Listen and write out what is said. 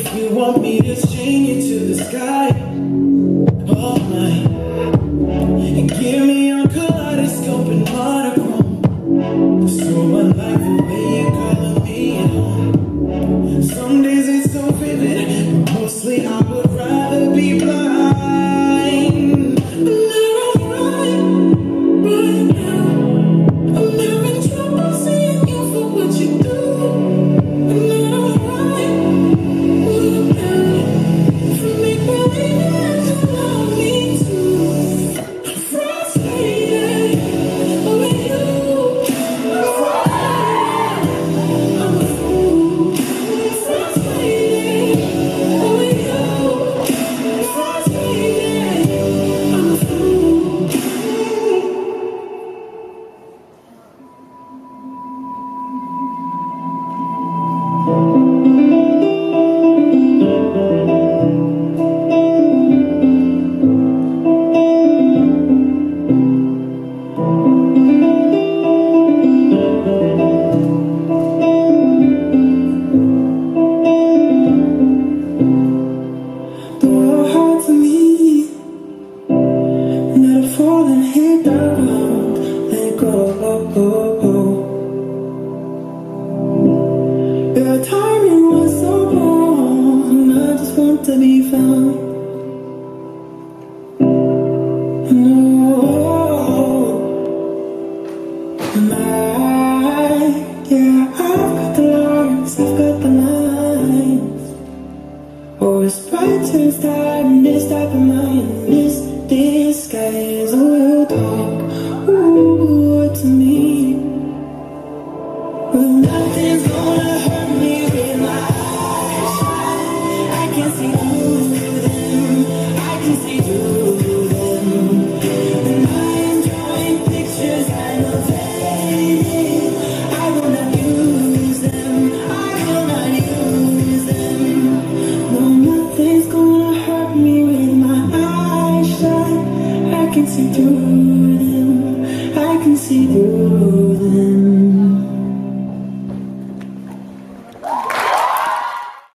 You want me to chain you to the sky all night and give me your kaleidoscope and monochrome. So unlike the way you calling me at home. Some days it's so vivid, but mostly I would rather be blind. But now I'm right now. I'm having trouble seeing you for what you do. And now I'm see through.